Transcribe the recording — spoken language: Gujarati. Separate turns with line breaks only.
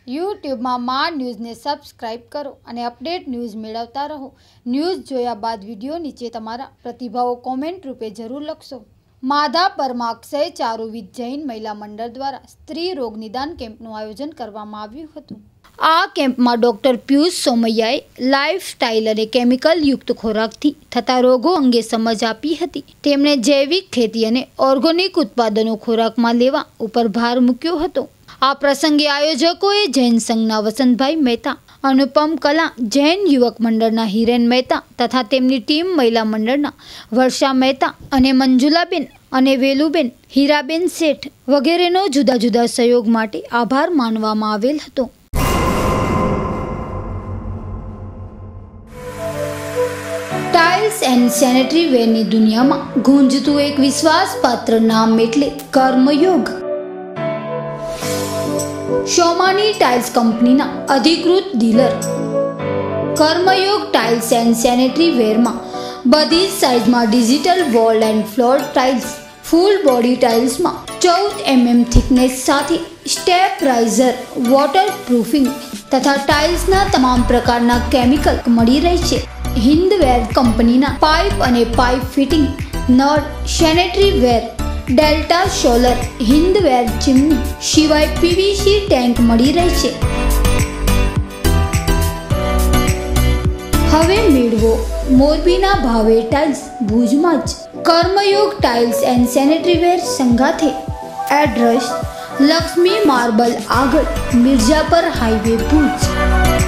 યુટ્યુબમાં માં ન્યૂઝને સબસ્ક્રાઇબ કરો અને અપડેટ ન્યૂઝ મેળવતા રહો। ન્યૂઝ જોયા બાદ વિડીયો નીચે તમારા પ્રતિભાવો કોમેન્ટ રૂપે જરૂર લખશો। માધાપરમાં અક્ષય ચારુવિદ જૈન મહિલા મંડળ દ્વારા સ્ત્રી રોગ નિદાન કેમ્પનું આયોજન કરવામાં આવ્યું હતું। આ કેમ્પમાં ડોક્ટર પિયુષ સોમૈયાએ લાઇફસ્ટાઇલ અને કેમિકલ યુક્ત ખોરાકથી થતા રોગો અંગે સમજ આપી હતી। તેમણે જૈવિક ખેતી અને ઓર્ગેનિક ઉત્પાદનો ખોરાકમાં લેવા ઉપર ભાર મૂક્યો હતો। આ પ્રસંગે આયોજકોએ જૈન સંઘના વસંતભાઈ મહેતા, અનુપમ કલા જૈન યુવક મંડળના હિરેન મહેતા તથા તેમની ટીમ મહિલા મંડળના વર્ષા મહેતા અને મંજુલાબેન અને વેલુબેન, હીરાબેન શેઠ વગેરેનો જુદા જુદા સહયોગ માટે આભાર માનવામાં આવેલ હતો। ટાઇલ્સ એન્ડ સેનેટરી વેરની દુનિયામાં ગુંજતું એક વિશ્વાસપાત્ર નામ એટલે કર્મયોગ। શોમાની ટાઇલ્સ કંપનીના અધિકૃત dealer Karmayog tiles and sanitary વેરમાં બધી જ સાઇઝમાં digital wall and floor tiles, full body ટાઇલ્સમાં 14 mm થિકનેસ સાથે સ્ટેપ રાઇઝર, વોટર પ્રૂફિંગ તથા ટાઇલ્સના તમામ પ્રકારના કેમિકલ મળી રહે છે। હિન્દવેર કંપનીના પાઇપ અને પાઇપ ફિટિંગ, નળ, sanitary ware, Delta solar, Hindware chimney સિવાય પીવીસી ટેન્ક મળી રહે છે। હવે મેળવો મોરબીના ભાવે ટાઇલ્સ ભુજમાં જ। Karmayog tiles and sanitary ware સંગાથે એડ્રેસ લક્ષ્મી માર્બલ આગળ, મિર્જાપર હાઈવે ભુજ।